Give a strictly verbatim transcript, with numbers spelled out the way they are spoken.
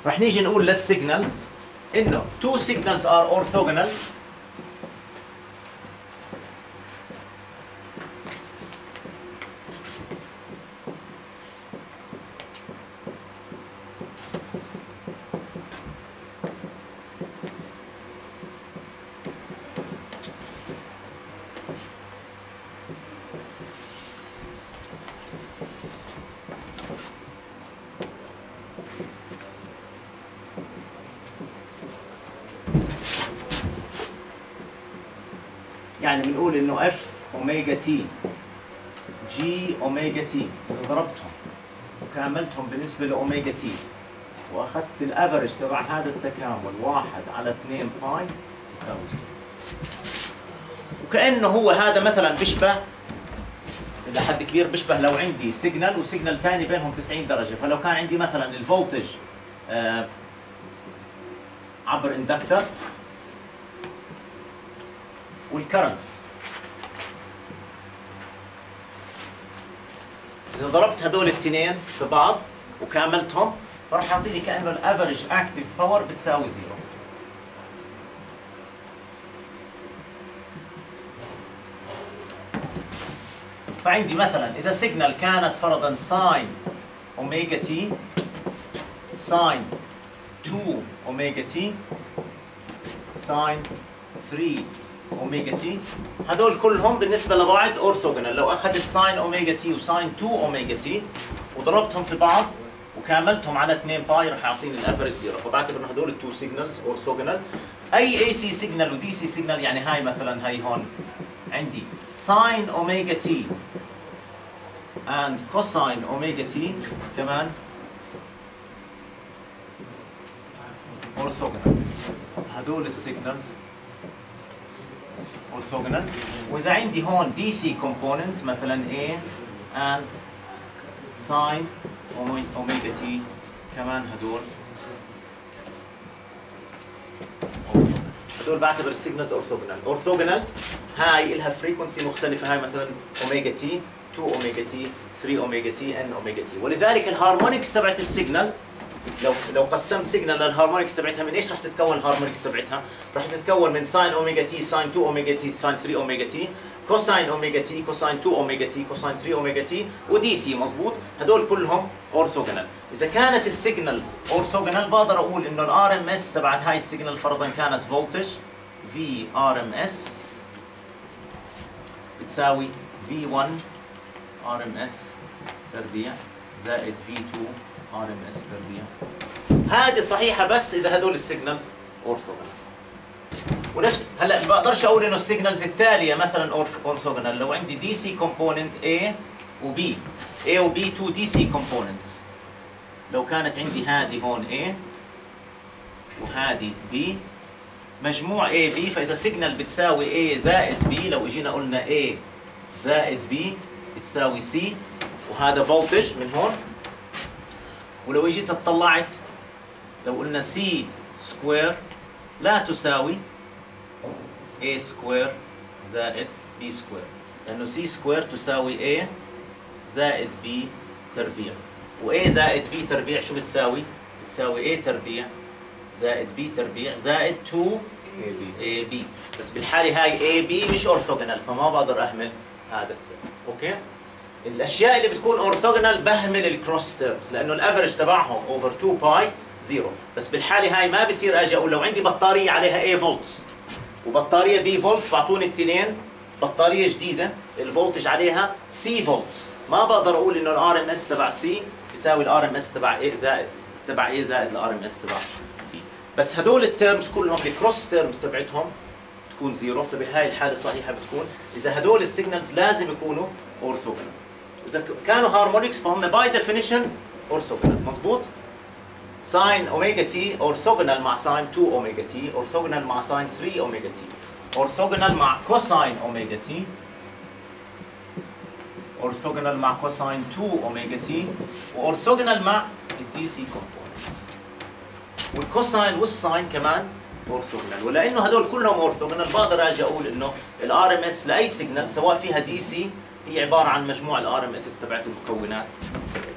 رح نيجي نقول للسيجنالز انه two signals are orthogonal يعني بنقول انه اف اوميجا تي جي اوميجا تي اذا ضربتهم وكاملتهم بالنسبه لاوميجا تي واخذت الافرج تبع هذا التكامل واحد على اثنين باي يساوي وكانه هو هذا مثلا بيشبه الى حد كبير بيشبه لو عندي سيجنال وسيجنال ثاني بينهم تسعين درجه. فلو كان عندي مثلا الفولتج آه عبر اندكتر والكرنت، إذا ضربت هذول الاثنين في بعض وكاملتهم فراح يعطيني كأنه الافرج اكتف باور بتساوي زيرو. فعندي مثلا إذا سيجنال كانت فرضا ساين اوميجا تي ساين اثنين اوميجا تي ساين ثلاثة اوميجا تي، هدول كلهم بالنسبه لبعض اورثوغونال. لو اخذت ساين اوميجا تي وساين اثنين اوميجا تي وضربتهم في بعض وكاملتهم على اثنين باي رح يعطيني الافرج زيرو. فبعتبر انه هدول التو سيجنالز اورثوغونال. اي اي سي سيجنال ودي سي سيجنال، يعني هاي مثلا هاي هون عندي ساين اوميجا تي and cosine اوميجا تي كمان اورثوغونال. هدول السيجنالز orthogonal. وإذا عندي هون دي سي component مثلا A and sin omega t كمان هدول هدول بعتبر السيجنالز orthogonal. orthogonal هاي إلها فريكونسي مختلفة، هاي مثلا اوميجا تي اثنين اوميجا تي ثلاثة اوميجا تي ان اوميجا تي. ولذلك الهارمونكس تبعت السيجنال لو لو قسمت سيجنال للهارمونكس تبعتها من ايش رح تتكون الهارمونكس تبعتها؟ رح تتكون من ساين اوميجا تي ساين اثنين اوميجا تي ساين ثلاثة اوميجا تي كوساين اوميجا تي كوساين اثنين اوميجا تي كوساين ثلاثة اوميجا تي ودي سي. مضبوط؟ هدول كلهم اورثوغونال. اذا كانت السيجنال اورثوغونال بقدر اقول انه الار ام اس تبعت هاي السيجنال فرضا كانت فولتج في ار ام اس بتساوي في واحد ار ام اس تربيع زائد في اثنين ار ام اس تربيع. هذه صحيحه بس اذا هدول السيجنالز اورثوغونال. ونفس هلا ما بقدرش اقول انه السيجنالز التاليه مثلا اورثوغونال. لو عندي دي سي كومبوننت A و B A و B تو دي سي كومبوننتس، لو كانت عندي هذه هون A وهذه B مجموع A B، فاذا سيجنال بتساوي A زائد B لو اجينا قلنا A زائد B بتساوي C وهذا فولتج من هون. ولو اجيت اطلعت لو قلنا C سكوير لا تساوي A سكوير زائد B سكوير، لأنه C سكوير تساوي A زائد B تربيع، و A زائد B تربيع شو بتساوي؟ بتساوي A تربيع زائد B تربيع زائد اثنين A B. بس بالحالة هاي A B مش أورثوغونال فما بقدر أهمل هذا الترم. أوكي؟ الأشياء اللي بتكون أورثوغونال بهمل الكروس تيرمز لأنه الأفرج تبعهم أوفر اثنين باي زيرو. بس بالحالة هاي ما بصير أجي أقول لو عندي بطارية عليها A فولت وبطارية B فولت بعطوني الاثنين بطارية جديدة الفولتج عليها C فولت، ما بقدر أقول إنه الار ام اس تبع C بيساوي الار ام اس تبع A زائد تبع A زائد الار ام اس تبع B. بس هدول التيرمز كلهم الكروس تيرمز تبعتهم تكون زيرو. فبهاي الحالة الصحيحة بتكون إذا هدول السيجنالز لازم يكونوا أورثوغونال. إذا كانوا هارمونكس فهم باي ديفينيشن أورثوغونال. مظبوط؟ ساين اوميجا تي اورثوغونال مع ساين اثنين اوميجا تي، اورثوغونال مع ساين ثلاثة اوميجا تي، اورثوغونال مع كوساين اوميجا تي، اورثوغونال مع كوساين اثنين اوميجا تي، واورثوغونال مع الدي سي كومبوننتس. والكوساين والساين كمان اورثوغونال. ولانه هدول كلهم اورثوغونال بقدر اجي اقول انه الار ام اس لاي سيجنال سواء فيها دي سي هي عباره عن مجموع الار ام اس تبعت المكونات.